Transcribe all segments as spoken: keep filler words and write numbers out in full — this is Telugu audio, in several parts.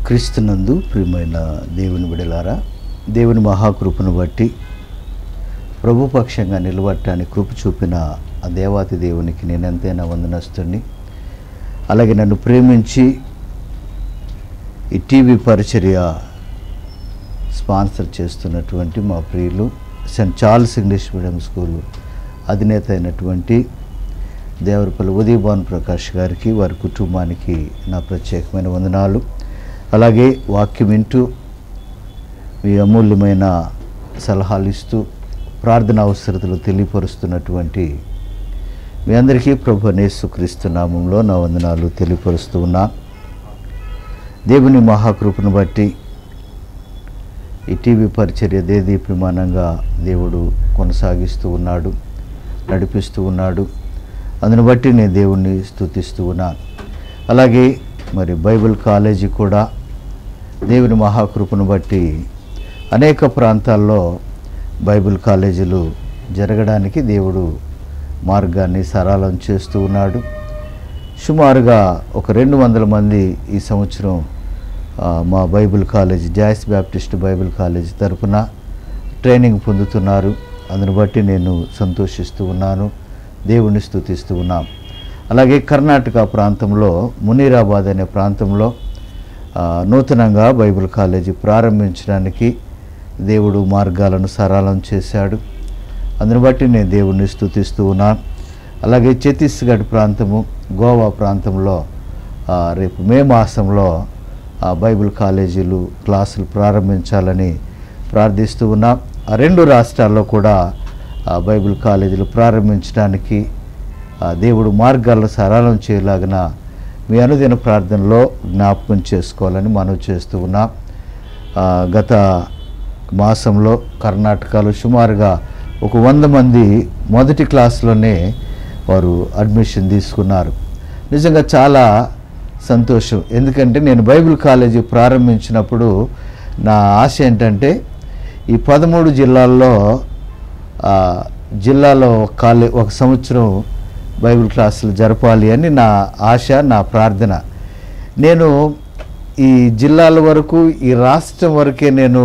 క్రీస్తునందు ప్రియమైన దేవుని బిడ్డలారా, దేవుని మహాకృపను బట్టి ప్రభుపక్షంగా నిలబడటానికి కృప చూపిన ఆ దేవాతి దేవునికి నేను ఎంతైనా వందనస్తుని. అలాగే నన్ను ప్రేమించి ఈ టీవీ పరిచర్య స్పాన్సర్ చేస్తున్నటువంటి మా ప్రియులు saint Charles English medium school అధినేత అయినటువంటి దేవరపల్లి ఉదయభాన్ ప్రకాష్ గారికి, వారి కుటుంబానికి నా ప్రత్యేకమైన వందనాలు. అలాగే వాక్యం వింటూ మీ అమూల్యమైన సలహాలు ఇస్తూ ప్రార్థన అవసరతలు తెలియపరుస్తున్నటువంటి మీ అందరికీ ప్రభు యేసుక్రీస్తు నామంలో నా వందనాలు తెలియపరుస్తూ ఉన్నా. దేవుని మహాకృపను బట్టి ఈ టీవీ పరిచర్య దేదీప్యమానంగా దేవుడు కొనసాగిస్తూ ఉన్నాడు, నడిపిస్తూ ఉన్నాడు. అందును బట్టి నేను దేవుణ్ణి స్తుతిస్తూ ఉన్నాను. అలాగే మరి బైబిల్ కాలేజీ కూడా దేవుని మహాకృపను బట్టి అనేక ప్రాంతాల్లో బైబిల్ కాలేజీలు జరగడానికి దేవుడు మార్గాన్ని సరళం చేస్తూ ఉన్నాడు. సుమారుగా ఒక రెండు వందల మంది ఈ సంవత్సరం మా Bible college Joyce Baptist Bible college తరఫున ట్రైనింగ్ పొందుతున్నారు. అందును బట్టి నేను సంతోషిస్తూ ఉన్నాను, దేవుణ్ణి స్తుతిస్తూ ఉన్నాం. అలాగే కర్ణాటక ప్రాంతంలో మునీరాబాద్ అనే ప్రాంతంలో నూతనంగా బైబిల్ కాలేజీ ప్రారంభించడానికి దేవుడు మార్గాలను సరళం చేశాడు. అందును బట్టి నేను దేవుణ్ణి స్తుతిస్తూ ఉన్నాను. అలాగే ఛత్తీస్గఢ్ ప్రాంతము, గోవా ప్రాంతంలో రేపు మే మాసంలో బైబిల్ కాలేజీలు క్లాసులు ప్రారంభించాలని ప్రార్థిస్తూ ఉన్నాం. ఆ రెండు రాష్ట్రాల్లో కూడా బైబిల్ కాలేజీలు ప్రారంభించడానికి దేవుడు మార్గాలను సరళం చేయలాగిన మీ అనుదిన ప్రార్థనలో జ్ఞాపకం చేసుకోవాలని మనవి చేస్తూ ఉన్నాం. గత మాసంలో కర్ణాటకలో సుమారుగా ఒక వంద మంది మొదటి క్లాసులోనే వారు అడ్మిషన్ తీసుకున్నారు. నిజంగా చాలా సంతోషం. ఎందుకంటే నేను బైబిల్ కాలేజీ ప్రారంభించినప్పుడు నా ఆశ ఏంటంటే ఈ పదమూడు జిల్లాల్లో జిల్లాలో కాలే ఒక సంవత్సరం బైబిల్ క్లాసులు జరపాలి అని నా ఆశ, నా ప్రార్థన. నేను ఈ జిల్లాల వరకు, ఈ రాష్ట్రం వరకే నేను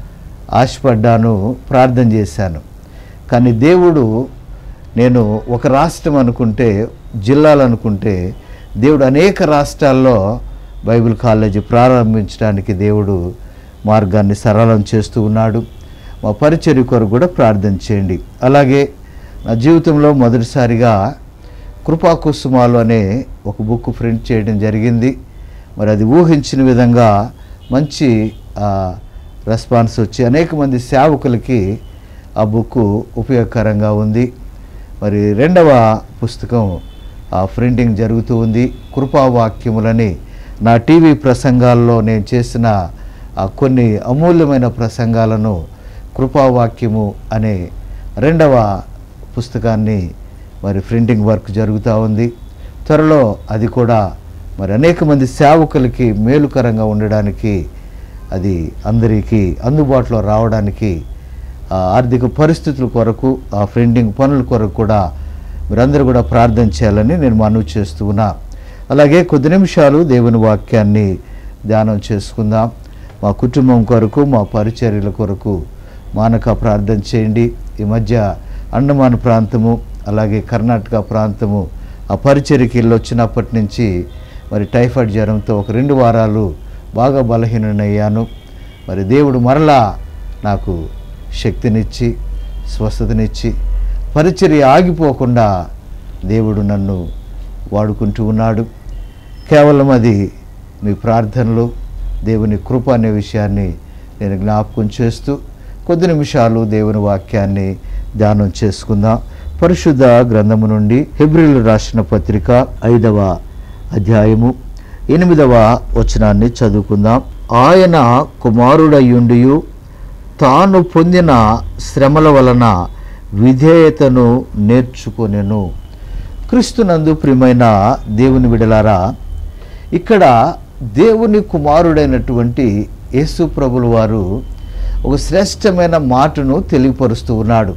ఆశపడ్డాను, ప్రార్థన చేశాను. కానీ దేవుడు, నేను ఒక రాష్ట్రం అనుకుంటే, జిల్లాలు అనుకుంటే, దేవుడు అనేక రాష్ట్రాల్లో బైబిల్ కాలేజీ ప్రారంభించడానికి దేవుడు మార్గాన్ని సరళం చేస్తూ ఉన్నాడు. మా పరిచర్య కొరకు కూడా ప్రార్థన చేయండి. అలాగే నా జీవితంలో మొదటిసారిగా కృపాకుసుమాలు అనే ఒక బుక్ ప్రింట్ చేయడం జరిగింది. మరి అది ఊహించిన విధంగా మంచి రెస్పాన్స్ వచ్చి అనేక మంది సేవకులకి ఆ బుక్ ఉపయోగకరంగా ఉంది. మరి రెండవ పుస్తకం ప్రింటింగ్ జరుగుతూ ఉంది. కృపావాక్యములని నా టీవీ ప్రసంగాల్లో నేను చేసిన కొన్ని అమూల్యమైన ప్రసంగాలను కృపావాక్యము అనే రెండవ పుస్తకాన్ని మరి ప్రింటింగ్ వర్క్ జరుగుతూ ఉంది. త్వరలో అది కూడా మరి అనేక మంది సేవకులకి మేలుకరంగా ఉండడానికి, అది అందరికీ అందుబాటులో రావడానికి, ఆర్థిక పరిస్థితుల కొరకు, ఆ ప్రింటింగ్ పనుల కొరకు కూడా మీరందరూ కూడా ప్రార్థన చేయాలని నేను మనవి చేస్తూ ఉన్నా. అలాగే కొద్ది నిమిషాలు దేవుని వాక్యాన్ని ధ్యానం చేసుకుందాం. మా కుటుంబం కొరకు, మా పరిచర్యల కొరకు మానక ప్రార్థన చేయండి. ఈ మధ్య అండమాన్ ప్రాంతము, అలాగే కర్ణాటక ప్రాంతము ఆ పరిచర్యకి వెళ్ళి వచ్చినప్పటి నుంచి మరి టైఫాయిడ్ జ్వరంతో ఒక రెండు వారాలు బాగా బలహీనయ్యాను. మరి దేవుడు మరలా నాకు శక్తినిచ్చి, స్వస్థతనిచ్చి, పరిచర్య ఆగిపోకుండా దేవుడు నన్ను వాడుకుంటూ ఉన్నాడు. కేవలం అది మీ ప్రార్థనలు, దేవుని కృప అనే విషయాన్ని నేను జ్ఞాపకం చేస్తూ కొద్ది నిమిషాలు దేవుని వాక్యాన్ని ధ్యానం చేసుకుందాం. పరిశుద్ధ గ్రంథము నుండి హెబ్రీయులు రాసిన పత్రిక ఐదవ అధ్యాయము ఎనిమిదవ వచనాన్ని చదువుకుందాం. ఆయన కుమారుడయ్యుండియు తాను పొందిన శ్రమల వలన విధేయతను నేర్చుకొనెను. క్రీస్తునందు ప్రియమైన దేవుని బిడ్డలారా, ఇక్కడ దేవుని కుమారుడైనటువంటి యేసు ప్రభుల వారు ఒక శ్రేష్టమైన మాటను తెలియపరుస్తూ ఉన్నాడు.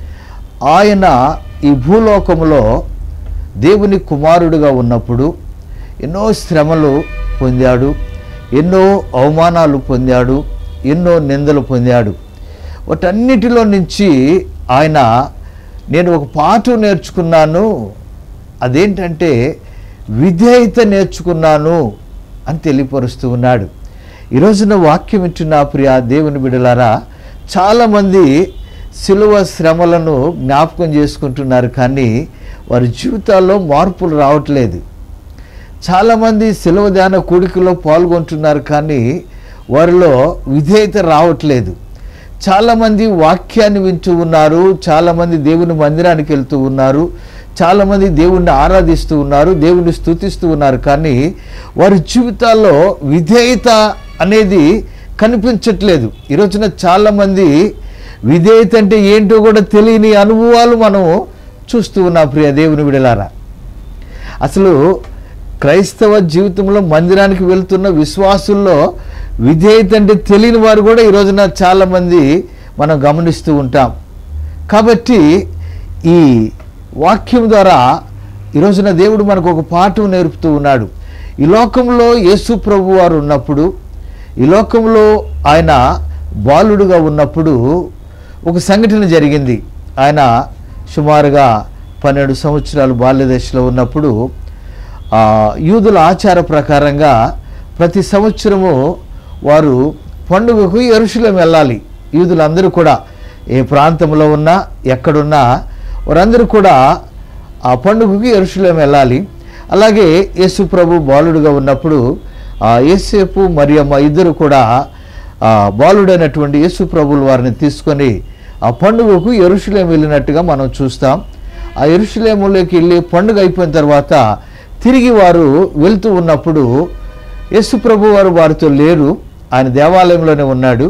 ఆయన ఈ భూలోకంలో దేవుని కుమారుడుగా ఉన్నప్పుడు ఎన్నో శ్రమలు పొందాడు, ఎన్నో అవమానాలు పొందాడు, ఎన్నో నిందలు పొందాడు. వాటన్నిటిలో నుంచి ఆయన నేను ఒక పాఠం నేర్చుకున్నాను, అదేంటంటే విధేయత నేర్చుకున్నాను అని తెలియపరుస్తూ ఉన్నాడు. ఈరోజున వాక్యం ఇచ్చిన ప్రియ దేవుని బిడ్డలారా, చాలామంది సిలువ శ్రమలను జ్ఞాపకం చేసుకుంటున్నారు, కానీ వారి జీవితాల్లో మార్పులు రావట్లేదు. చాలామంది సిలువ ధ్యాన కూడికలో పాల్గొంటున్నారు, కానీ వారిలో విధేయత రావట్లేదు. చాలామంది వాక్యాన్ని వింటూ ఉన్నారు, చాలామంది దేవుని మందిరానికి వెళ్తూ ఉన్నారు, చాలామంది దేవుణ్ణి ఆరాధిస్తూ ఉన్నారు, దేవుణ్ణి స్తుతిస్తూ ఉన్నారు, కానీ వారి జీవితాల్లో విధేయత అనేది కనిపించట్లేదు. ఈరోజున చాలామంది విధేయత అంటే ఏంటో కూడా తెలియని అనుభవాలు మనం చూస్తూ ఉన్నాం ప్రియ దేవుని బిడ్డలారా. అసలు క్రైస్తవ జీవితంలో మందిరానికి వెళ్తున్న విశ్వాసుల్లో విధేయత అంటే తెలియని వారు కూడా ఈరోజున చాలామంది మనం గమనిస్తూ ఉంటాం. కాబట్టి ఈ వాక్యం ద్వారా ఈరోజున దేవుడు మనకు ఒక పాఠం నేర్పుతూ ఉన్నాడు. ఈ లోకంలో యేసు ప్రభు వారు ఉన్నప్పుడు, ఈ లోకంలో ఆయన బాలుడుగా ఉన్నప్పుడు ఒక సంఘటన జరిగింది. ఆయన సుమారుగా పన్నెండు సంవత్సరాలు బాల్య దశలో ఉన్నప్పుడు యూదుల ఆచార ప్రకారంగా ప్రతి సంవత్సరము వారు పండుగకు యెరూషలేము వెళ్ళాలి. యూదులందరూ కూడా ఏ ప్రాంతంలో ఉన్నా ఎక్కడున్నా వారందరూ కూడా ఆ పండుగకు యెరూషలేము వెళ్ళాలి. అలాగే యేసు ప్రభు బాలుడుగా ఉన్నప్పుడు యేసేపు మరియమ్మ ఇద్దరు కూడా బాలుడైనటువంటి యేసు ప్రభువుల వారిని తీసుకొని ఆ పండుగకు యెరూషలేము వెళ్ళినట్టుగా మనం చూస్తాం. ఆ యెరూషలేములోకి వెళ్ళి పండుగ అయిపోయిన తర్వాత తిరిగి వారు వెళ్తూ ఉన్నప్పుడు యేసు ప్రభు వారు వారితో లేరు, ఆయన దేవాలయంలోనే ఉన్నాడు.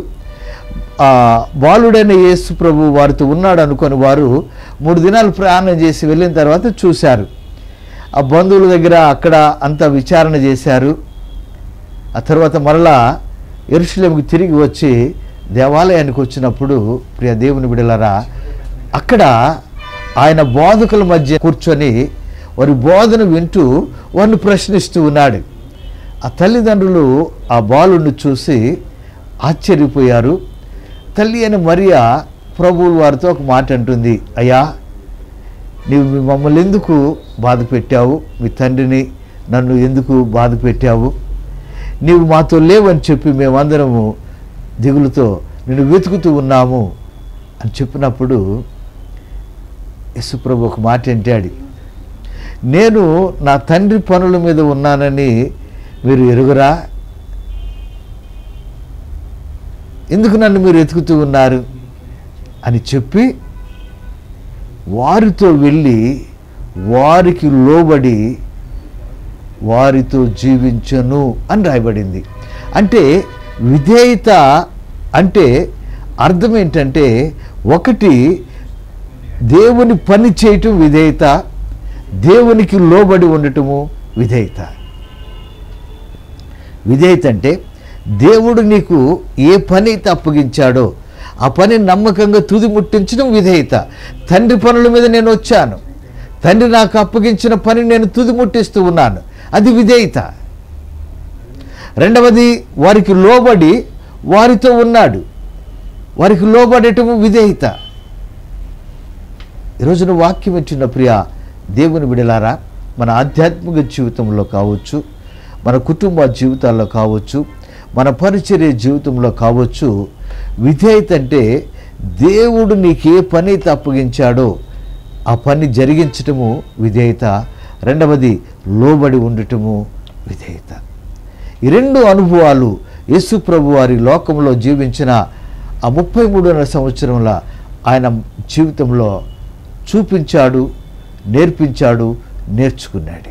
బాలుడైన యేసు ప్రభు వారితో ఉన్నాడు అనుకొని వారు మూడు దినాలు ప్రయాణం చేసి వెళ్ళిన తర్వాత చూశారు. ఆ బంధువుల దగ్గర అక్కడ అంతా విచారణ చేశారు. ఆ తర్వాత మరలా యెరూషలేముకి తిరిగి వచ్చి దేవాలయానికి వచ్చినప్పుడు ప్రియ దేవుని బిడ్డలారా, అక్కడ ఆయన బోధకుల మధ్య కూర్చొని వారి బోధన వింటూ వారిని ప్రశ్నిస్తూ ఉన్నాడు. ఆ తల్లిదండ్రులు ఆ బాలుడిని చూసి ఆశ్చర్యపోయారు. తల్లి అయిన మరియ ప్రభువు వారితో ఒక మాట అంటుంది, అయ్యా నీవు మమ్మల్ని ఎందుకు బాధ పెట్టావు, మీ తండ్రిని నన్ను ఎందుకు బాధ పెట్టావు, నీవు మాతో లేవని చెప్పి మేమందరము దిగులుతో నిన్ను వెతుకుతూ ఉన్నాము అని చెప్పినప్పుడు యేసు ప్రభు ఒక మాట అంటాడు, నేను నా తండ్రి పనుల మీద ఉన్నానని మీరు ఎరుగురా, ఎందుకు నన్ను మీరు వెతుకుతూ ఉన్నారు అని చెప్పి వారితో వెళ్ళి వారికి లోబడి వారితో జీవించను అని రాయబడింది. అంటే విధేయత అంటే అర్థం ఏంటంటే, ఒకటి దేవుని పని చేయటం విధేయత, దేవునికి లోబడి ఉండటము విధేయత. విధేయత అంటే దేవుడు నీకు ఏ పని అయితే అప్పగించాడో ఆ పని నమ్మకంగా తుది ముట్టించడం విధేయత. తండ్రి పనుల మీద నేను వచ్చాను, తండ్రి నాకు అప్పగించిన పని నేను తుది ముట్టిస్తూ ఉన్నాను, అది విధేయత. రెండవది వారికి లోబడి వారితో ఉన్నాడు, వారికి లోబడటము విధేయత. ఈరోజున వాక్యం ఇచ్చిన ప్రియ దేవుని బిడ్డలారా, మన ఆధ్యాత్మిక జీవితంలో కావచ్చు, మన కుటుంబ జీవితాల్లో కావచ్చు, మన పరిచర్య జీవితంలో కావచ్చు, విధేయత అంటే దేవుడు నీకు ఏ పని అయితే అప్పగించాడో ఆ పని జరిగించటము విధేయత. రెండవది లోబడి ఉండటము విధేయత. ఈ రెండు అనుభవాలు యేసు ప్రభు వారి లోకంలో జీవించిన ఆ ముప్పై మూడున్నర సంవత్సరంలో ఆయన జీవితంలో చూపించాడు, నేర్పించాడు, నేర్చుకున్నాడు.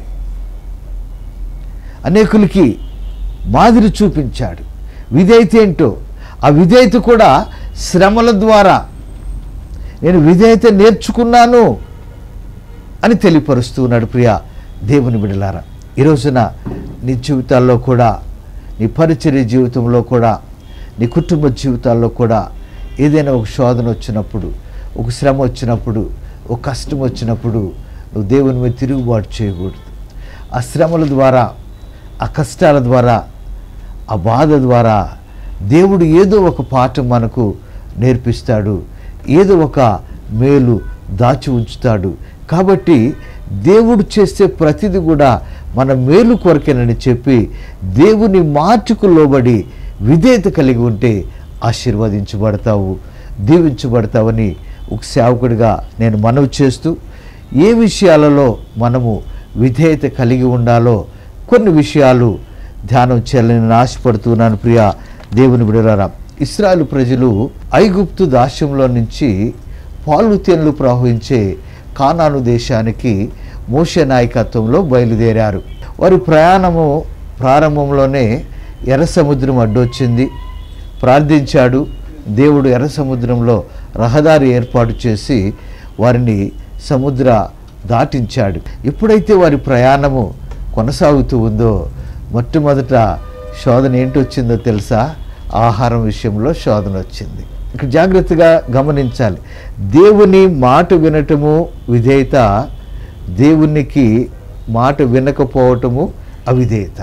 అనేకులకి మాదిరి చూపించాడు. విధేయత ఏంటో, ఆ విధేయత కూడా శ్రమల ద్వారా నేను విధేయత నేర్చుకున్నాను అని తెలియపరుస్తూ ఉన్నాడు. ప్రియ దేవుని బిడ్డలారా, ఈరోజున నీ జీవితాల్లో కూడా, నీ పరిచర్య జీవితంలో కూడా, నీ కుటుంబ జీవితాల్లో కూడా ఏదైనా ఒక శోధన వచ్చినప్పుడు, ఒక శ్రమ వచ్చినప్పుడు, ఒక కష్టం వచ్చినప్పుడు నువ్వు దేవుని మీద తిరుగుబాటు చేయకూడదు. ఆ శ్రమల ద్వారా, ఆ కష్టాల ద్వారా, ఆ బాధ ద్వారా దేవుడు ఏదో ఒక పాఠం మనకు నేర్పిస్తాడు, ఏదో ఒక మేలు దాచి ఉంచుతాడు. కాబట్టి దేవుడు చేసే ప్రతిదీ కూడా మన మేలు కొరకేనని చెప్పి దేవుని మాటకు లోబడి విధేయత కలిగి ఉంటే ఆశీర్వదించబడతావు, దీవించబడతావని ఒక సేవకుడిగా నేను మనవి చేస్తూ, ఏ విషయాలలో మనము విధేయత కలిగి ఉండాలో కొన్ని విషయాలు ధ్యానం చేయాలని నేను ఆశపడుతున్నాను. ప్రియ దేవుని బిడ్డలారా, ఇశ్రాయేలు ప్రజలు ఐగుప్తు దాస్యంలో నుంచి పాలు తేనెలు ప్రవహించే కానాను దేశానికి మోషే నాయకత్వంలో బయలుదేరారు. వారి ప్రయాణము ప్రారంభంలోనే ఎర్ర సముద్రం అడ్డొచ్చింది. ప్రార్థించాడు, దేవుడు ఎర్ర సముద్రంలో రహదారి ఏర్పాటు చేసి వారిని సముద్ర దాటించాడు. ఎప్పుడైతే వారి ప్రయాణము కొనసాగుతూ ఉందో మొట్టమొదట శోధన ఏంటి వచ్చిందో తెలుసా? ఆహారం విషయంలో శోధన వచ్చింది. ఇక్కడ జాగ్రత్తగా గమనించాలి. దేవుని మాట వినటము విధేయత, దేవునికి మాట వినకపోవటము అవిధేయత.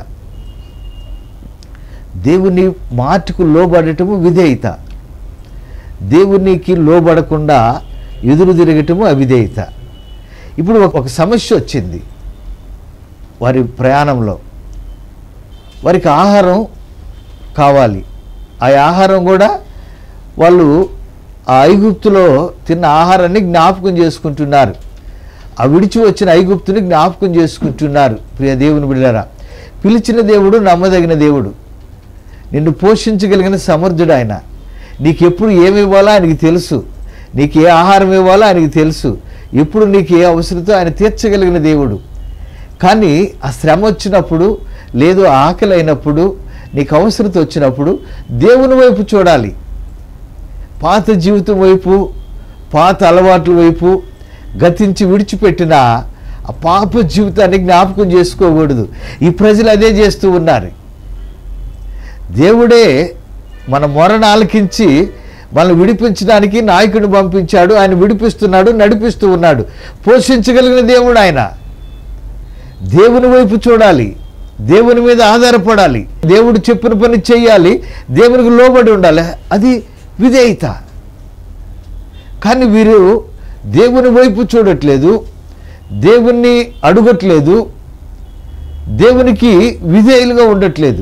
దేవుని మాటకు లోబడటము విధేయత, దేవునికి లోబడకుండా ఎదురు తిరగటము అవిధేయత. ఇప్పుడు ఒక సమస్య వచ్చింది వారి ప్రయాణంలో. వారికి ఆహారం కావాలి. ఆ ఆహారం కూడా వాళ్ళు ఆ ఐగుప్తులో తిన్న ఆహారాన్ని జ్ఞాపకం చేసుకుంటున్నారు. ఆ విడిచి వచ్చిన ఐగుప్తుని జ్ఞాపకం చేసుకుంటున్నారు. ప్రియ దేవుని బిడ్డలారా, పిలిచిన దేవుడు నమ్మదగిన దేవుడు, నిన్ను పోషించగలిగిన సమర్థుడు ఆయన. నీకు ఎప్పుడు ఏమి ఇవ్వాలో ఆయనకి తెలుసు, నీకు ఏ ఆహారం ఇవ్వాలో ఆయనకి తెలుసు, ఎప్పుడు నీకు ఏ అవసరతో ఆయన తీర్చగలిగిన దేవుడు. కానీ ఆ శ్రమ వచ్చినప్పుడు, లేదు ఆకలి అయినప్పుడు, నీకు అవసరత వచ్చినప్పుడు దేవుని వైపు చూడాలి. పాత జీవితం వైపు, పాత అలవాట్ల వైపు గతించి విడిచిపెట్టిన ఆ పాప జీవితాన్ని జ్ఞాపకం చేసుకోకూడదు. ఈ ప్రజలు అదే చేస్తూ ఉన్నారు. దేవుడే మన మొరను ఆలకించి మనల్ని విడిపించడానికి నాయకుడిని పంపించాడు. ఆయన విడిపిస్తున్నాడు, నడిపిస్తూ ఉన్నాడు. పోషించగలిగిన దేవుడు ఆయన. దేవుని వైపు చూడాలి, దేవుని మీద ఆధారపడాలి, దేవుడు చెప్పిన పని చేయాలి, దేవునికి లోబడి ఉండాలి. అది విధేయత. కానీ వీరు దేవుని వైపు చూడట్లేదు, దేవుణ్ణి అడగట్లేదు, దేవునికి విధేయులుగా ఉండట్లేదు.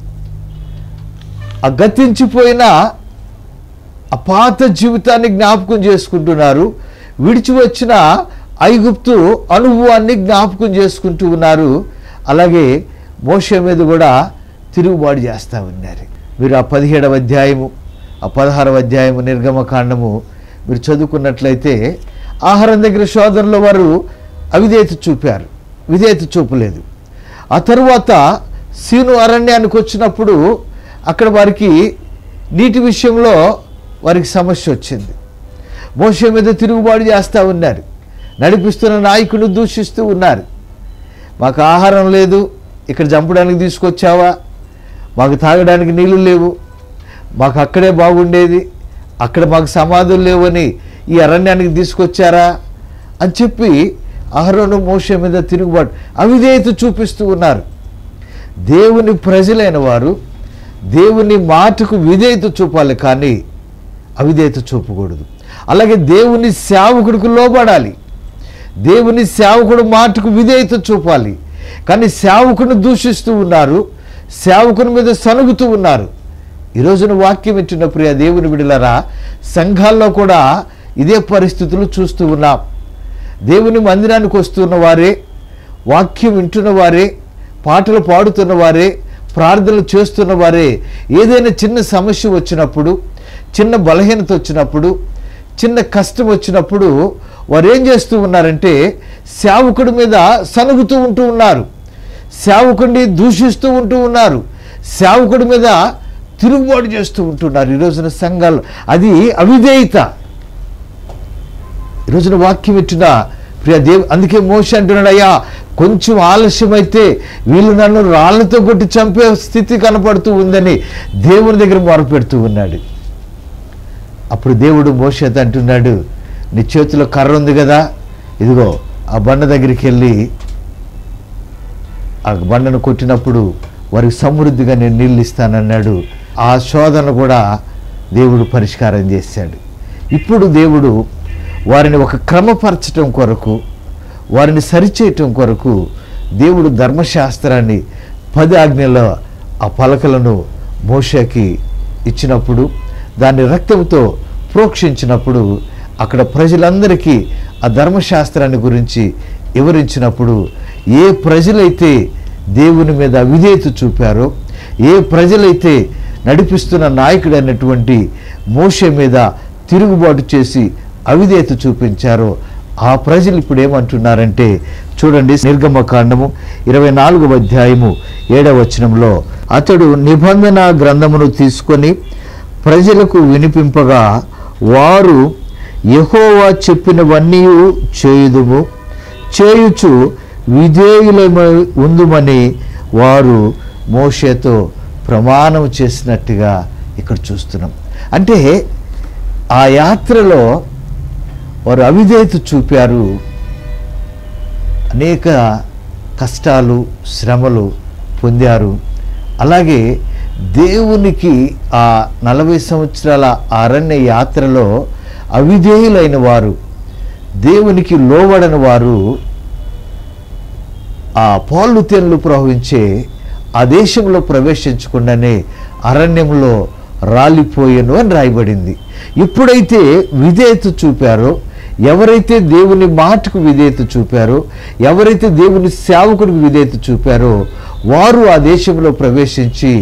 ఆ గతించిపోయిన ఆ పాత జీవితాన్ని జ్ఞాపకం చేసుకుంటున్నారు. విడిచి వచ్చిన ఐగుప్తు అనుభవాన్ని జ్ఞాపకం చేసుకుంటూ ఉన్నారు. అలాగే మోషే మీద కూడా తిరుగుబాటు చేస్తూ ఉన్నారు. మీరు ఆ పదిహేడవ అధ్యాయము, ఆ పదహారవ అధ్యాయము నిర్గమకాండము మీరు చదువుకున్నట్లయితే ఆహారం దగ్గర శోధనలో వారు అవిధేయత చూపారు, విధేయత చూపలేదు. ఆ తరువాత సీను అరణ్యానికి వచ్చినప్పుడు అక్కడ వారికి నీటి విషయంలో వారికి సమస్య వచ్చింది. మోషే మీద తిరుగుబాటు చేస్తూ ఉన్నారు, నడిపిస్తున్న నాయకుడు దూషిస్తూ ఉన్నారు. మాకు ఆహారం లేదు, ఇక్కడ చంపడానికి తీసుకొచ్చావా? మాకు తాగడానికి నీళ్లు లేవు, మాకు అక్కడే బాగుండేది, అక్కడ మాకు సమాధులు లేవని ఈ అరణ్యానికి తీసుకొచ్చారా అని చెప్పి అహరోను మోషే మీద తిరుగుబాటు, అవిధేయత చూపిస్తూ ఉన్నారు. దేవుని ప్రజలైన వారు దేవుని మాటకు విధేయత చూపాలి, కానీ అవిధేయత చూపకూడదు. అలాగే దేవుని సేవకుడికి లోబడాలి, దేవుని సేవకుడు మాటకు విధేయత చూపాలి. కానీ సేవకుని దూషిస్తూ ఉన్నారు, సేవకుని మీద సనుగుతూ ఉన్నారు. ఈరోజున వాక్యం ఇచ్చిన ప్రియ దేవుని బిడ్డలారా, సంఘాల్లో కూడా ఇదే పరిస్థితులు చూస్తూ ఉన్నాం. దేవుని మందిరానికి వస్తున్న వారే, వాక్యం వింటున్న వారే, పాటలు పాడుతున్న వారే, ప్రార్థనలు చేస్తున్న వారే ఏదైనా చిన్న సమస్య వచ్చినప్పుడు, చిన్న బలహీనత వచ్చినప్పుడు, చిన్న కష్టం వచ్చినప్పుడు వారు ఏం చేస్తూ ఉన్నారంటే సేవకుడి మీద సనుగుతూ ఉంటూ ఉన్నారు, సేవకుడిని దూషిస్తూ ఉంటూ ఉన్నారు, సేవకుడి మీద తిరుగుబాటు చేస్తూ ఉంటున్నారు. ఈరోజున సంఘాలు అది అవిధేయత. ఈరోజున వాక్యం ఇచ్చిన ప్రియ దేవు, అందుకే మోషే అంటున్నాడు, అయ్యా కొంచెం ఆలస్యమైతే వీళ్ళు నన్ను రాళ్లతో కొట్టి చంపే స్థితి కనపడుతూ ఉందని దేవుని దగ్గర మొరపెడుతూ ఉన్నాడు. అప్పుడు దేవుడు మోషేతో అంటున్నాడు, నీ చేతిలో కర్ర ఉంది కదా, ఇదిగో ఆ బండ దగ్గరికి వెళ్ళి ఆ బండను కొట్టినప్పుడు వారికి సమృద్ధిగా నేను నీళ్ళు ఇస్తానన్నాడు. ఆ శోధన కూడా దేవుడు పరిష్కారం చేశాడు. ఇప్పుడు దేవుడు వారిని ఒక క్రమపరచటం కొరకు, వారిని సరిచేయటం కొరకు దేవుడు ధర్మశాస్త్రాన్ని పది ఆజ్ఞల ఆ పలకలను మోషేకి ఇచ్చినప్పుడు, దాన్ని రక్తంతో ప్రోక్షించినప్పుడు, అక్కడ ప్రజలందరికీ ఆ ధర్మశాస్త్రాన్ని గురించి వివరించినప్పుడు, ఏ ప్రజలైతే దేవుని మీద అవిధేయత చూపారో, ఏ ప్రజలైతే నడిపిస్తున్న నాయకుడు అయినటువంటి మోషే మీద తిరుగుబాటు చేసి అవిధేయత చూపించారో ఆ ప్రజలు ఇప్పుడు ఏమంటున్నారంటే చూడండి, నిర్గమకాండము ఇరవై నాలుగవ అధ్యాయము ఏడవ వచనంలో, అతడు నిబంధన గ్రంథమును తీసుకొని ప్రజలకు వినిపింపగా వారు యెహోవా చెప్పినవన్నీ చేయుదుము, చేయుచు విధేయులమై ఉందుమని వారు మోషేతో ప్రమాణం చేసినట్టుగా ఇక్కడ చూస్తున్నాం. అంటే ఆ యాత్రలో వారు అవిధేయత చూపారు, అనేక కష్టాలు శ్రమలు పొందారు. అలాగే దేవునికి ఆ నలభై సంవత్సరాల అరణ్య యాత్రలో అవిధేయులైన వారు, దేవునికి లోబడని వారు ఆ పాలు తేనెలు ప్రవహించే ఆ దేశంలో ప్రవేశించకుండానే అరణ్యంలో రాలిపోయాను అని రాయబడింది. ఎప్పుడైతే విధేయత చూపారో, ఎవరైతే దేవుని మాటకు విధేయత చూపారో, ఎవరైతే దేవుని సేవకుడికి విధేయత చూపారో వారు ఆ దేశంలో ప్రవేశించి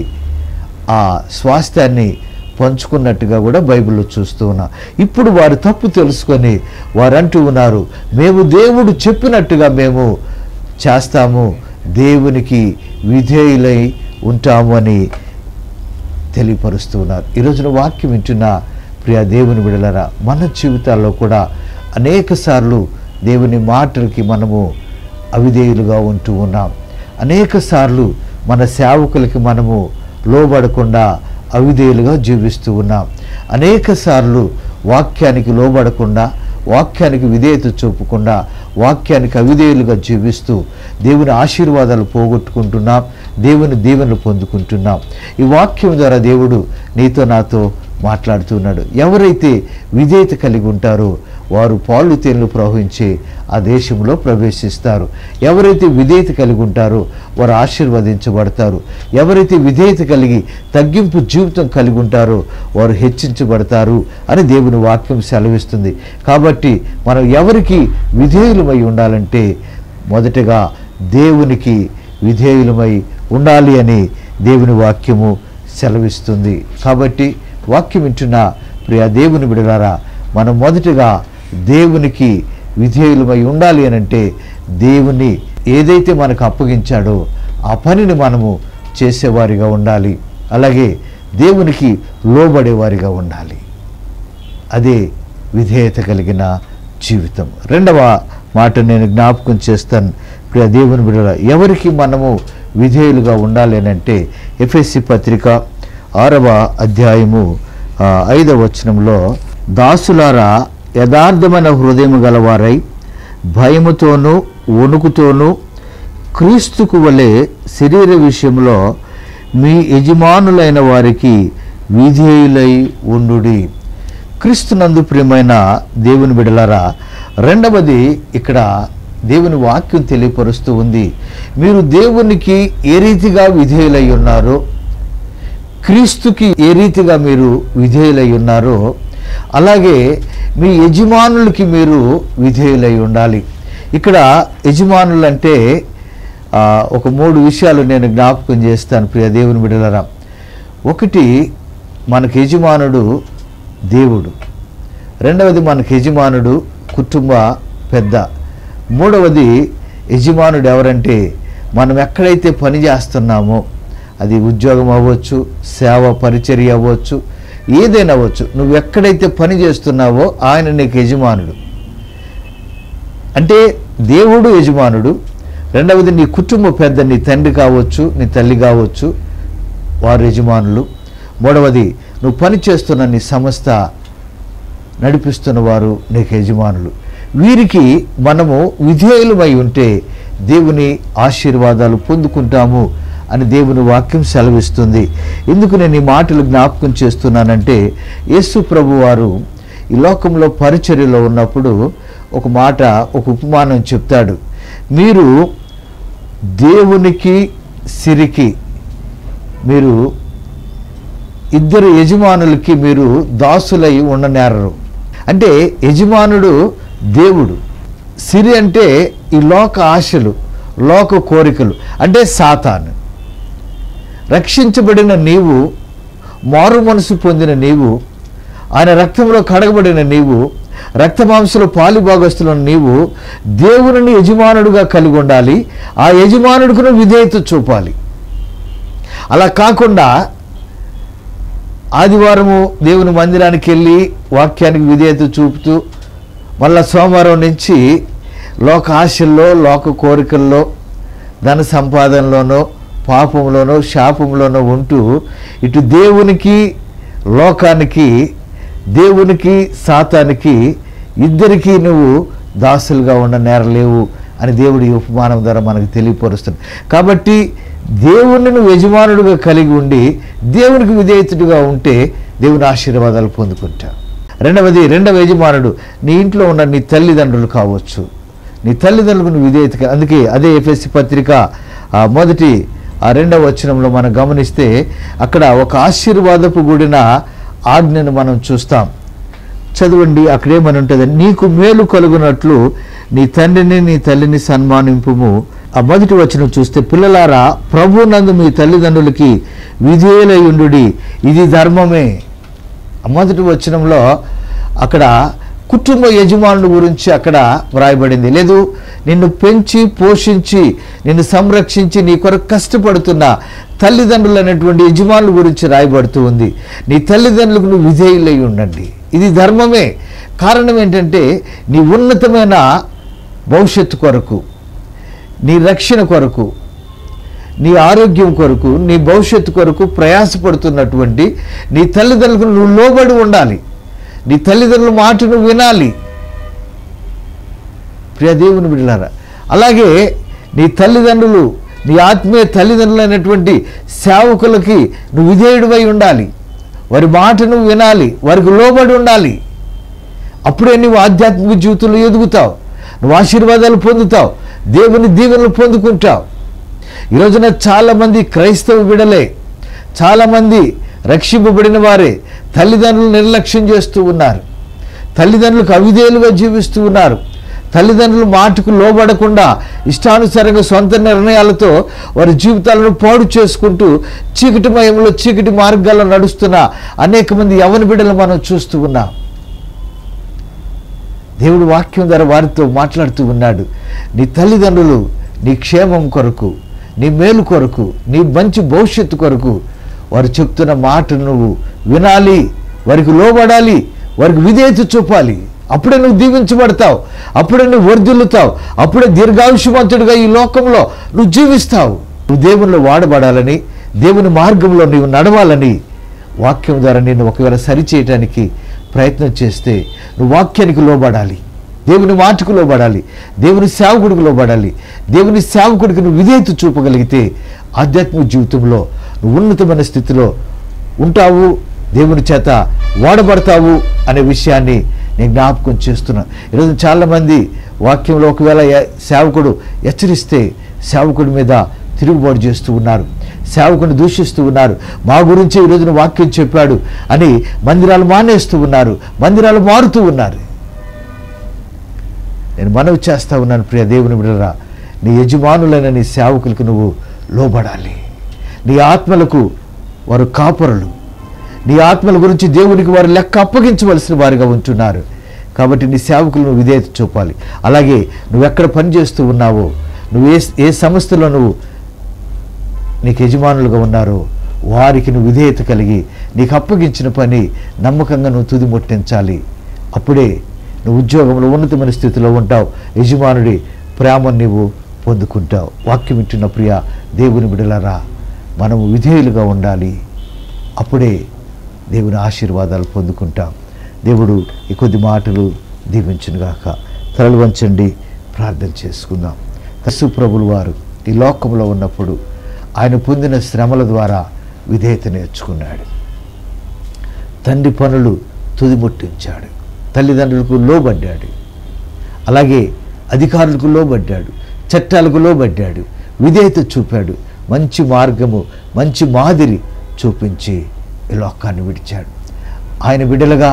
ఆ స్వాస్థ్యాన్ని పంచుకున్నట్టుగా కూడా బైబిల్లో చూస్తూ ఉన్నాం. ఇప్పుడు వారు తప్పు తెలుసుకొని వారు అంటూ ఉన్నారు, మేము దేవుడు చెప్పినట్టుగా మేము చేస్తాము, దేవునికి విధేయులై ఉంటాము అని తెలియపరుస్తూ ఉన్నారు. ఈరోజున వాక్యం వింటున్న ప్రియ దేవుని బిడ్డలారా, మన జీవితాల్లో కూడా అనేక సార్లు దేవుని మాటలకి మనము అవిధేయులుగా ఉంటూ ఉన్నాం. అనేక సార్లు మన సేవకులకి మనము లోబడకుండా అవిధేయులుగా జీవిస్తూ ఉన్నాం. అనేక సార్లు వాక్యానికి లోబడకుండా, వాక్యానికి విధేయత చూపకుండా, వాక్యానికి అవిధేయులుగా జీవిస్తూ దేవుని ఆశీర్వాదాలు పోగొట్టుకుంటున్నాం, దేవుని దీవెనలు పొందుకుంటున్నాం. ఈ వాక్యం ద్వారా దేవుడు నీతో నాతో మాట్లాడుతున్నాడు. ఎవరైతే విధేయత కలిగి ఉంటారో వారు పాలు తేనెలు ప్రవహించే ఆ దేశంలో ప్రవేశిస్తారు. ఎవరైతే విధేయత కలిగి ఉంటారో వారు ఆశీర్వదించబడతారు. ఎవరైతే విధేయత కలిగి తగ్గింపు జీవితం కలిగి ఉంటారో వారు హెచ్చించబడతారు అని దేవుని వాక్యం సెలవిస్తుంది. కాబట్టి మనం ఎవరికి విధేయులమై ఉండాలంటే మొదటగా దేవునికి విధేయులమై ఉండాలి అని దేవుని వాక్యము సెలవిస్తుంది. కాబట్టి వాక్యం వింటున్న ప్రియ దేవుని బిడ్డలారా, మనం మొదటగా దేవునికి విధేయులమై ఉండాలి అని అంటే దేవుని ఏదైతే మనకు అప్పగించాడో ఆ పనిని మనము చేసేవారిగా ఉండాలి. అలాగే దేవునికి లోబడేవారిగా ఉండాలి. అదే విధేయత కలిగిన జీవితం. రెండవ మాట నేను జ్ఞాపకం చేస్తాను ప్రియ దేవుని బిడ్డలారా, ఎవరికి మనము విధేయులుగా ఉండాలి అని అంటే ఎఫెసీ పత్రిక ఆరవ అధ్యాయము ఐదవ వచనంలో, దాసులారా యథార్థమైన హృదయము గలవారై భయముతోనూ వణుకుతోనూ క్రీస్తుకు వలె శరీర విషయంలో మీ యజమానులైన వారికి విధేయులై ఉండుడి. క్రీస్తునందు ప్రియమైన దేవుని బిడ్డలారా, రెండవది ఇక్కడ దేవుని వాక్యం తెలియపరుస్తూ ఉంది. మీరు దేవునికి ఏ రీతిగా విధేయులై ఉన్నారో, క్రీస్తుకి ఏ రీతిగా మీరు విధేయులై ఉన్నారో అలాగే మీ యజమానులకి మీరు విధేయులై ఉండాలి. ఇక్కడ యజమానులు అంటే ఒక మూడు విషయాలు నేను జ్ఞాపకం చేస్తాను ప్రియ దేవుని బిడ్డలారా. ఒకటి, మనకు యజమానుడు దేవుడు. రెండవది, మనకు యజమానుడు కుటుంబ పెద్ద. మూడవది, యజమానుడు ఎవరంటే మనం ఎక్కడైతే పని చేస్తున్నామో, అది ఉద్యోగం అవ్వచ్చు, సేవ పరిచర్య అవ్వచ్చు, ఏదైనా అవ్వచ్చు, నువ్వు ఎక్కడైతే పని చేస్తున్నావో ఆయన నీకు యజమానుడు. అంటే దేవుడు యజమానుడు. రెండవది, నీ కుటుంబ పెద్ద, నీ తండ్రి కావచ్చు, నీ తల్లి కావచ్చు, వారు యజమానులు. మూడవది, నువ్వు పని చేస్తున్న నీ సంస్థ నడిపిస్తున్న వారు నీకు యజమానులు. వీరికి మనము విధేయులమై ఉంటే దేవుని ఆశీర్వాదాలు పొందుకుంటాము అని దేవుని వాక్యం సెలవిస్తుంది. ఎందుకు నేను ఈ మాటలు జ్ఞాపకం చేస్తున్నానంటే, యేసు ప్రభు వారు ఈ లోకంలో పరిచర్యలో ఉన్నప్పుడు ఒక మాట, ఒక ఉపమానం చెప్తాడు. మీరు దేవునికి సిరికి, మీరు ఇద్దరు యజమానులకి మీరు దాసులై ఉండనేరరు. అంటే యజమానుడు దేవుడు, సిరి అంటే ఈ లోక ఆశలు, లోక కోరికలు, అంటే సాతాను. రక్షించబడిన నీవు, మారు మనసు పొందిన నీవు, ఆయన రక్తంలో కడగబడిన నీవు, రక్తమాంసలో పాలిభాగస్తులను నీవు దేవుని యజమానుడుగా కలిగి ఉండాలి. ఆ యజమానుడికి విధేయత చూపాలి. అలా కాకుండా ఆదివారము దేవుని మందిరానికి వెళ్ళి వాక్యానికి విధేయత చూపుతూ మళ్ళా సోమవారం నుంచి లోక ఆశల్లో, లోక కోరికల్లో, ధన సంపాదనలోనో, పాపంలోనో, శాపంలోనో ఉంటూ ఇటు దేవునికి, లోకానికి, దేవునికి సాతానికి ఇద్దరికీ నువ్వు దాసులుగా ఉండ నేరలేవు అని దేవుడి ఉపమానం ద్వారా మనకు తెలియపరుస్తుంది. కాబట్టి దేవుని నువ్వు యజమానుడిగా కలిగి ఉండి దేవునికి విధేయతుడిగా ఉంటే దేవుని ఆశీర్వాదాలు పొందుకుంటావు. రెండవది, రెండవ యజమానుడు నీ ఇంట్లో ఉన్న నీ తల్లిదండ్రులు కావచ్చు. నీ తల్లిదండ్రులకు నువ్వు విధేయత, అందుకే అదే ఎఫెసీ పత్రిక ఆ మొదటి ఆ రెండవ వచనంలో మనం గమనిస్తే అక్కడ ఒక ఆశీర్వాదపు కూడిన ఆజ్ఞను మనం చూస్తాం. చదవండి, అక్కడేమని ఉంటుంది, నీకు మేలు కలుగునట్లు నీ తండ్రిని నీ తల్లిని సన్మానింపుము. ఆ మొదటి వచనం చూస్తే, పిల్లలారా ప్రభునందు మీ తల్లిదండ్రులకి విధేయులై ఉండుడి, ఇది ధర్మమే. ఆ మొదటి వచనంలో అక్కడ కుటుంబ యజమానుల గురించి అక్కడ వ్రాయబడింది. లేదు, నిన్ను పెంచి పోషించి నిన్ను సంరక్షించి నీ కొరకు కష్టపడుతున్న తల్లిదండ్రులు అనేటువంటి యజమానుల గురించి రాయబడుతూ ఉంది. నీ తల్లిదండ్రులకు నువ్వు విధేయులై ఉండండి, ఇది ధర్మమే. కారణం ఏంటంటే నీ ఉన్నతమైన భవిష్యత్తు కొరకు, నీ రక్షణ కొరకు, నీ ఆరోగ్యం కొరకు, నీ భవిష్యత్తు కొరకు ప్రయాసపడుతున్నటువంటి నీ తల్లిదండ్రులకు నువ్వు లోబడి ఉండాలి. నీ తల్లిదండ్రుల మాటను వినాలి. ప్రియ దేవుని బిడ్డలారా, అలాగే నీ తల్లిదండ్రులు, నీ ఆత్మీయ తల్లిదండ్రులు అయినటువంటి సేవకులకి నువ్వు విధేయుడివై ఉండాలి. వారి మాటను వినాలి, వారికి లోబడి ఉండాలి. అప్పుడే నువ్వు ఆధ్యాత్మిక జీవితంలో ఎదుగుతావు, నువ్వు ఆశీర్వాదాలు పొందుతావు, దేవుని దీవెనలు పొందుకుంటావు. ఈరోజున చాలామంది క్రైస్తవ బిడ్డలే, చాలామంది రక్షింపబడిన వారే తల్లిదండ్రులు నిర్లక్ష్యం చేస్తూ ఉన్నారు. తల్లిదండ్రులకు అవిధేయులుగా జీవిస్తూ ఉన్నారు. తల్లిదండ్రుల మాటకు లోబడకుండా ఇష్టానుసారంగా సొంత నిర్ణయాలతో వారి జీవితాలను పాడు చేసుకుంటూ చీకటిమయంలో, చీకటి మార్గాల్లో నడుస్తున్న అనేక మంది యవ్వన బిడ్డలు మనం చూస్తూ ఉన్నాం. దేవుడు వాక్యం ద్వారా వారితో మాట్లాడుతూ ఉన్నాడు. నీ తల్లిదండ్రులు నీ క్షేమం కొరకు, నీ మేలు కొరకు, నీ మంచి భవిష్యత్తు కొరకు వారు చెప్తున్న మాటను నువ్వు వినాలి, వారికి లోబడాలి, వారికి విధేయత చూపాలి. అప్పుడే నువ్వు దీవించబడతావు, అప్పుడే నువ్వు వర్ధిల్లుతావు, అప్పుడే దీర్ఘాయుష్యవంతుడిగా ఈ లోకంలో నువ్వు జీవిస్తావు. నువ్వు దేవునిలో వాడబడాలని, దేవుని మార్గంలో నువ్వు నడవాలని వాక్యం ద్వారా నేను ఒకవేళ సరిచేయటానికి ప్రయత్నం చేస్తే నువ్వు వాక్యానికి లోబడాలి, దేవుని మాటకు లోబడాలి, దేవుని సేవకుడికి లోబడాలి. దేవుని సేవకుడికి నువ్వు విధేయత చూపగలిగితే ఆధ్యాత్మిక జీవితంలో నువ్వు ఉన్నతమైన స్థితిలో ఉంటావు, దేవుని చేత వాడబడతావు అనే విషయాన్ని నేను జ్ఞాపకం చేస్తున్నా. ఈరోజు చాలామంది వాక్యంలో ఒకవేళ సేవకుడు హెచ్చరిస్తే సేవకుడి మీద తిరుగుబాటు చేస్తూ ఉన్నారు, సేవకుని దూషిస్తూ ఉన్నారు. మా గురించి ఈరోజున వాక్యం చెప్పాడు అని మందిరాలు మానేస్తూ ఉన్నారు, మందిరాలు మారుతూ ఉన్నారు. నేను మనవి చేస్తూ ఉన్నాను, ప్రియ దేవుని బిడ్డలారా, నీ యజమానులైన నీ సేవకులకు నువ్వు లోబడాలి. నీ ఆత్మలకు వారు కాపరులు, నీ ఆత్మల గురించి దేవునికి వారు లెక్క అప్పగించవలసిన వారిగా ఉంటున్నారు. కాబట్టి నీ సేవకులు నువ్వు విధేయత చూపాలి. అలాగే నువ్వు ఎక్కడ పని చేస్తూ ఉన్నావో, నువ్వు ఏ ఏ సంస్థలో నువ్వు నీకు యజమానులుగా ఉన్నారో వారికి నువ్వు విధేయత కలిగి నీకు అప్పగించిన పని నమ్మకంగా నువ్వు తుది ముట్టించాలి. అప్పుడే నువ్వు ఉద్యోగంలో ఉన్నతమైన స్థితిలో ఉంటావు, యజమానుడి ప్రేమను నీవు పొందుకుంటావు. వాక్యం ఇచ్చిన ప్రియ దేవుని బిడ్డలారా, మనము విధేయులుగా ఉండాలి. అప్పుడే దేవుని ఆశీర్వాదాలు పొందుకుంటాం. దేవుడు ఈ కొద్ది మాటలు దీవించునుగాక. తలలు వంచండి, ప్రార్థన చేసుకుందాం. యేసు ప్రభులు వారు ఈ లోకంలో ఉన్నప్పుడు ఆయన పొందిన శ్రమల ద్వారా విధేయత నేర్చుకున్నాడు. తండ్రి పనులు తుదిముట్టించాడు, తల్లిదండ్రులకు లోబడ్డాడు, అలాగే అధికారులకు లోబడ్డాడు, చట్టాలకు లోబడ్డాడు, విధేయత చూపాడు, మంచి మార్గము మంచి మాదిరి చూపించి ఈ లోకాన్ని విడిచాడు. ఆయన బిడ్డలుగా,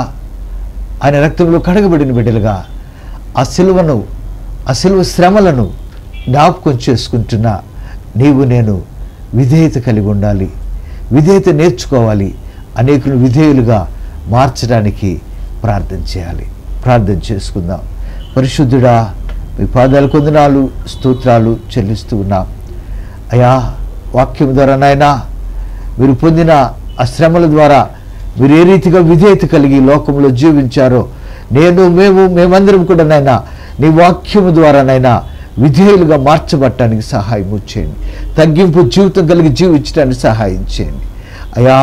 ఆయన రక్తంలో కడగబడిన బిడ్డలుగా ఆ సిలువను, ఆ సిలువ శ్రమలను జ్ఞాపకం చేసుకుంటున్నా నీవు నేను విధేయత కలిగి ఉండాలి, విధేయత నేర్చుకోవాలి, అనేకులు విధేయులుగా మార్చడానికి ప్రార్థన చేయాలి. ప్రార్థన చేసుకుందాం. పరిశుద్ధుడా, మీ పాదాలు కొందనాలు స్తోత్రాలు చెల్లిస్తూ ఉన్నాం అయ్యా. వాక్యం ద్వారా నాయనా మీరు పొందిన ఆ శ్రమల ద్వారా మీరు ఏ రీతిగా విధేయత కలిగి లోకంలో జీవించారో నేను మేము మేమందరం కూడా నాయనా నీ వాక్యము ద్వారా నాయనా విధేయులుగా మార్చబట్టడానికి సహాయం చేయండి. తగ్గింపు జీవితం కలిగి జీవించడానికి సహాయం చేయండి అయ్యా.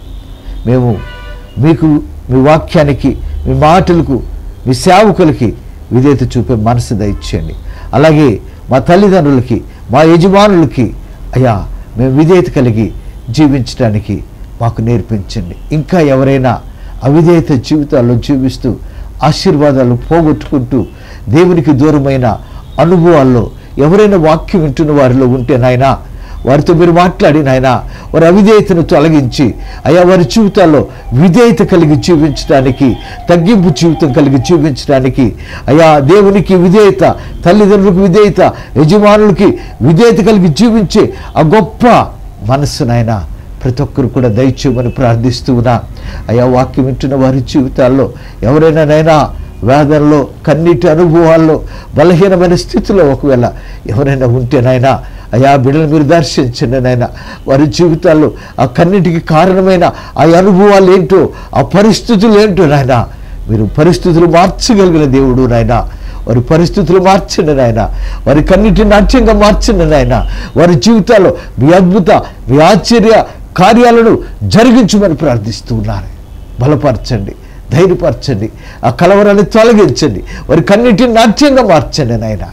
మేము మీకు, మీ వాక్యానికి, మీ మాటలకు, మీ సేవకులకి విధేయత చూపే మనసు దయచేయండి. అలాగే మా తల్లిదండ్రులకి, మా యజమానులకి అయ్యా మేము విధేయత కలిగి జీవించడానికి మాకు నేర్పించండి. ఇంకా ఎవరైనా అవిధేయత జీవితాల్లో జీవిస్తూ ఆశీర్వాదాలు పోగొట్టుకుంటూ దేవునికి దూరమైన అనుభవాల్లో ఎవరైనా వాక్యం వింటున్న వారిలో ఉంటే నాయనా వారితో మీరు మాట్లాడి నాయనా వారి అవిధేయతను తొలగించి అయ్యా వారి జీవితాల్లో విధేయత కలిగి జీవించడానికి, తగ్గింపు జీవితం కలిగి జీవించడానికి అయ్యా దేవునికి విధేయత, తల్లిదండ్రులకు విధేయత, యజమానులకి విధేయత కలిగి జీవించే ఆ గొప్ప మనస్సునైనా ప్రతి ఒక్కరు కూడా దయచేయమని ప్రార్థిస్తూ ఉన్నా అయ్యా. వాక్యం వింటున్న వారి జీవితాల్లో ఎవరైనా నైనా వేదనలో, కన్నీటి అనుభవాల్లో, బలహీనమైన స్థితిలో ఒకవేళ ఎవరైనా ఉంటేనైనా అయా బిడ్డలు మీరు దర్శించండి నాయన. వారి జీవితాల్లో ఆ కన్నిటికి కారణమైన ఆ అనుభవాలు ఏంటో, ఆ పరిస్థితులు ఏంటో నాయన మీరు పరిస్థితులు మార్చగలిగిన దేవుడు నాయన. వారి పరిస్థితులు మార్చండి నాయన, వారి కన్నిటిని నాట్యంగా మార్చండి నాయన. వారి జీవితాల్లో మీ అద్భుత, మీ ఆశ్చర్య కార్యాలను జరిగించమని ప్రార్థిస్తూ ఉన్నారు. బలపరచండి, ధైర్యపరచండి, ఆ కలవరాన్ని తొలగించండి, వారి కన్నిటిని నాట్యంగా మార్చండి నాయన.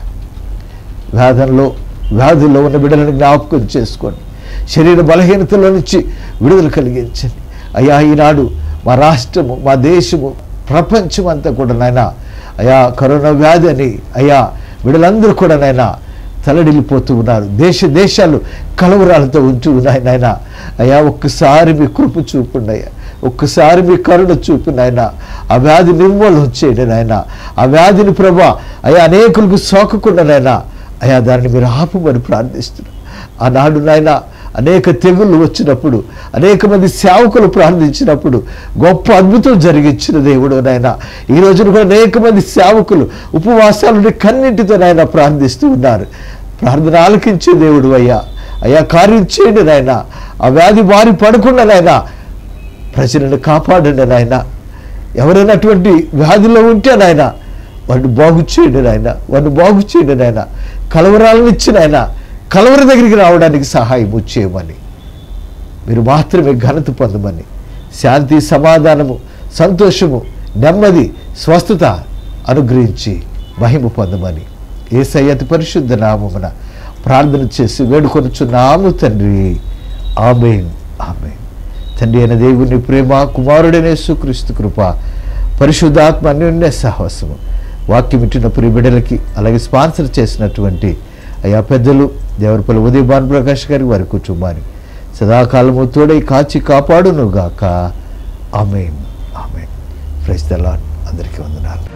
వేదనలో, వ్యాధుల్లో ఉన్న బిడ్డలను జ్ఞాపకం చేసుకోండి. శరీర బలహీనతలో నుంచి విడుదల కలిగించండి అయ్యా. ఈనాడు మా రాష్ట్రము, మా దేశము, ప్రపంచం అంతా కూడా నాయన అయా కరోనా వ్యాధి అని అయ్యా బిడ్డలందరూ కూడా నాయన తలడిల్లిపోతూ ఉన్నారు. దేశ దేశాలు కలవరాలతో ఉంటూ ఉన్నాయి నాయన. అయ్యా ఒక్కసారి మీ కృప చూపండి అయ్యా, ఒక్కసారి మీ కరుణ చూపండి నాయన. ఆ వ్యాధి నిర్మూలన చేయండి నాయన. ఆ వ్యాధిని ప్రభా అయ్యా అనేకులకు సోకకుండా నాయన అయ్యా దాన్ని మీరు ఆపమని ప్రార్థిస్తున్నాం. ఆనాడు నాయన అనేక తెగుళ్ళు వచ్చినప్పుడు, అనేక మంది సేవకులు ప్రార్థించినప్పుడు గొప్ప అద్భుతం జరిగించిన దేవుడు నాయన. ఈ రోజున కూడా అనేక మంది సేవకులు ఉపవాసాలు కన్నింటితో నాయన ప్రార్థిస్తూ ఉన్నారు. ప్రార్థన ఆలకించే దేవుడు అయ్యా. అయ్యా కార్యం చేయండి నాయన. ఆ వ్యాధి బారి పడకుండా నాయన ప్రజలను కాపాడండి నాయన. ఎవరైనా అటువంటి వ్యాధిలో ఉంటే నాయన వాడిని బాగు చేయండి నాయన, వాడిని బాగు చేయండి నాయన. కలవరాలను ఇచ్చిన ఆయన కలవర దగ్గరికి రావడానికి సహాయం చేయమని, మీరు మాత్రమే ఘనత పొందమని, శాంతి, సమాధానము, సంతోషము, నెమ్మది, స్వస్థత అనుగ్రహించి మహిమ పొందమని యేసయ్య అతి పరిశుద్ధ నామమున ప్రార్థన చేసి వేడుకొనుచున్నాము తండ్రి. ఆమేన్, ఆమేన్. తండ్రి అయిన దేవుని ప్రేమ, కుమారుడైన యేసుక్రీస్తు కృప, పరిశుద్ధాత్మ అన్యోన్య సహవాసము వాక్యం ఇచ్చిన ప్రియ బిడ్డలకి, అలాగే స్పాన్సర్ చేసినటువంటి అయ్యా పెద్దలు దేవరపల్లి ఉదయ భానుప్రకాష్ గారికి, వారి కుటుంబానికి సదాకాలము తోడై కాచి కాపాడును గాక. Amen, amen. Praise the Lord. అందరికీ వందనాలు.